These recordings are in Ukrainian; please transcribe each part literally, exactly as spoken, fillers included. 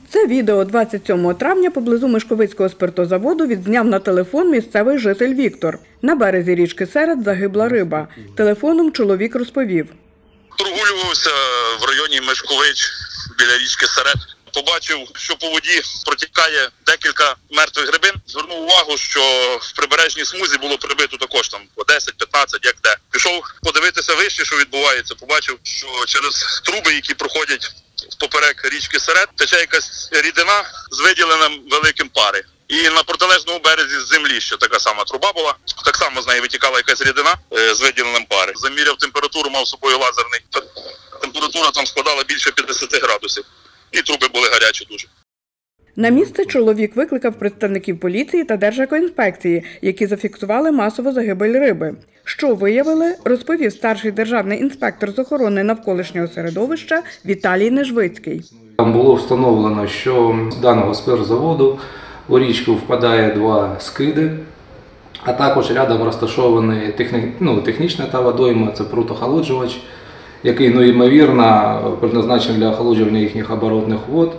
Це відео двадцять сьомого травня поблизу Мишковицького спиртозаводу відзняв на телефон місцевий житель Віктор. На березі річки Серед загибла риба. Телефоном чоловік розповів. Прогулювався в районі Мишкович біля річки Серед. Побачив, що по воді протікає декілька мертвих грибин. Звернув увагу, що в прибережній смузі було прибито також там по десять-п'ятнадцять, як де. Пішов подивитися вище, що відбувається. Побачив, що через труби, які проходять поперек річки Серед, тече якась рідина з виділенням великим пари. І на протилежному березі з землі ще така сама труба була. Так само з неї витікала якась рідина з виділенням пари. Заміряв температуру, мав з собою лазерний. Температура там складала більше п'ятдесят градусів. І труби були гарячі дуже. На місце чоловік викликав представників поліції та Держекоінспекції, які зафіксували масову загибель риби. Що виявили, розповів старший державний інспектор з охорони навколишнього середовища Віталій Нежвицький. Там було встановлено, що з даного спиртозаводу у річку впадає два скиди, а також рядом розташований техні... ну, технічна та водойма, це прутохолоджувач, який, ну, ймовірно, призначений для охолоджування їхніх оборотних вод.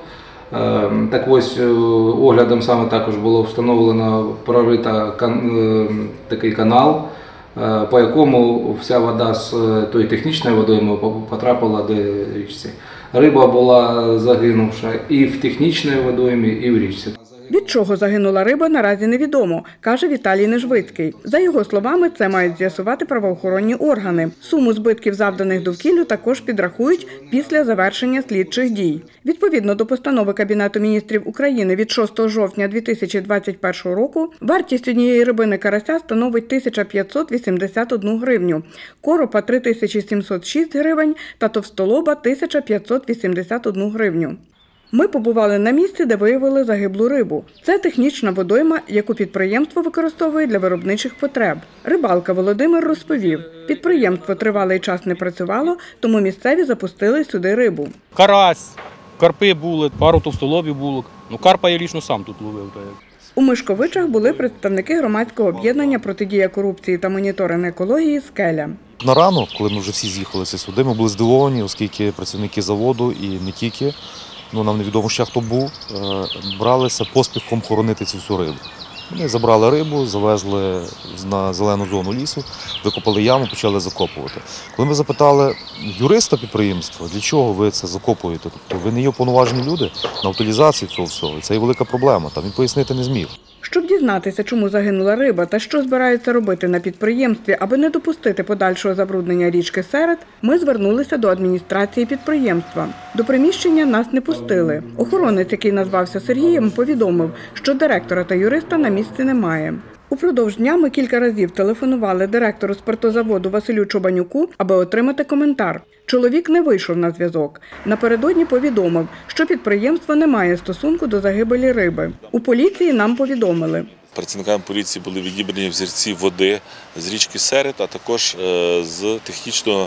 Так ось, оглядом саме також було встановлено прорита кан... такий канал, по якому вся вода з тої технічної водойми потрапила до річці. Риба була загинувша і в технічній водоймі, і в річці. Від чого загинула риба, наразі невідомо, каже Віталій Нежвицький. За його словами, це мають з'ясувати правоохоронні органи. Суму збитків, завданих довкіллю, також підрахують після завершення слідчих дій. Відповідно до постанови Кабінету міністрів України від шостого жовтня дві тисячі двадцять першого року, вартість однієї рибини карася становить тисяча п'ятсот вісімдесят одну гривню, коропа – три тисячі сімсот шість гривень та товстолоба – тисяча п'ятсот вісімдесят одну гривню. Ми побували на місці, де виявили загиблу рибу. Це технічна водойма, яку підприємство використовує для виробничих потреб. Рибалка Володимир розповів, підприємство тривалий час не працювало, тому місцеві запустили сюди рибу. Карась, карпи були, пару товстолобів було. Ну, карпа я лічно сам тут ловив. У Мишковичах були представники громадського об'єднання «Протидія корупції та моніторинг екології» «Скеля». На ранок, коли ми вже всі з'їхалися сюди, ми були здивовані, оскільки працівники заводу і не тільки, ну, нам невідомо ще хто був, бралися поспіхом хоронити цю всю рибу. Вони забрали рибу, завезли на зелену зону лісу, викопали яму, почали закопувати. Коли ми запитали юриста підприємства, для чого ви це закопуєте, тобто ви не є уповноважені люди на утилізацію цього всього, і це є велика проблема, там він пояснити не зміг. Щоб дізнатися, чому загинула риба та що збираються робити на підприємстві, аби не допустити подальшого забруднення річки Серед, ми звернулися до адміністрації підприємства. До приміщення нас не пустили. Охоронець, який назвався Сергієм, повідомив, що директора та юриста на місці немає. Упродовж дня ми кілька разів телефонували директору спиртозаводу Василю Чубанюку, аби отримати коментар. Чоловік не вийшов на зв'язок. Напередодні повідомив, що підприємство не має стосунку до загибелі риби. У поліції нам повідомили. Працівниками поліції були відібрані взірці води з річки Серед, а також з технічного,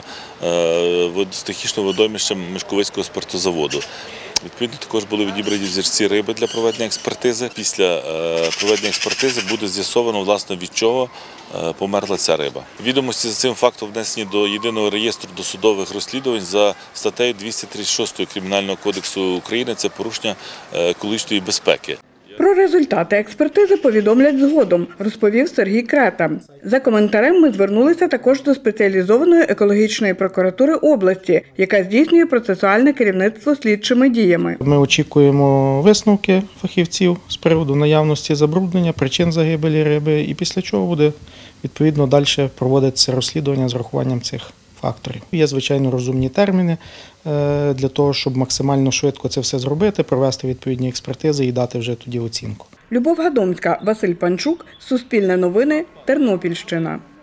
з технічного водоймища Мишковицького спиртозаводу. Відповідно, також були відібрані взірці риби для проведення експертизи. Після проведення експертизи буде з'ясовано, власне, від чого померла ця риба. Відомості за цим фактом внесені до єдиного реєстру досудових розслідувань за статтею двісті тридцять шість Кримінального кодексу України – це порушення екологічної безпеки. Про результати експертизи повідомлять згодом, розповів Сергій Крета. За коментарем ми звернулися також до спеціалізованої екологічної прокуратури області, яка здійснює процесуальне керівництво слідчими діями. Ми очікуємо висновки фахівців з приводу наявності забруднення, причин загибелі риби, і після чого буде відповідно далі проводитися розслідування з врахуванням цих факторів. Є, звичайно, розумні терміни для того, щоб максимально швидко це все зробити, провести відповідні експертизи і дати вже тоді оцінку. Любов Гадомська, Василь Панчук, Суспільне новини, Тернопільщина.